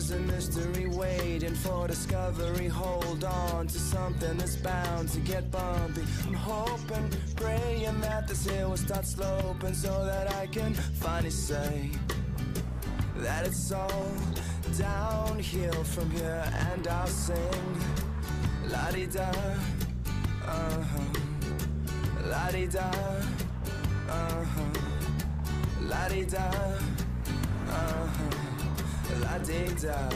There's a mystery waiting for discovery. Hold on to something that's bound to get bumpy. I'm hoping, praying that this hill will start sloping, so that I can finally say that it's all downhill from here. And I'll sing la-di-da, la-di-da, la-di-da, la-di-da.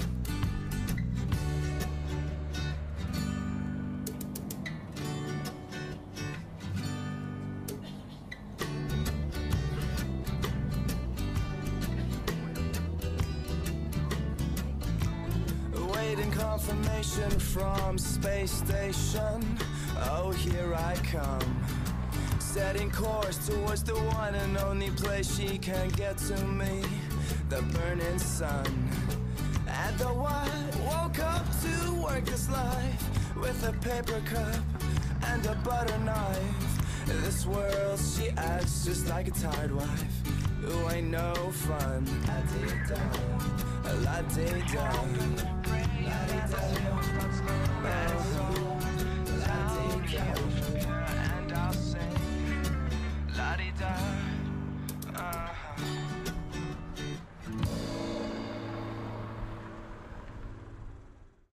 Waiting confirmation from space station. Oh, here I come, setting course towards the one and only place she can get to me, the burning sun. And though I woke up to work this life with a paper cup and a butter knife, this world, she acts just like a tired wife who ain't no fun. La-di-da, la-di-da, la-di-da.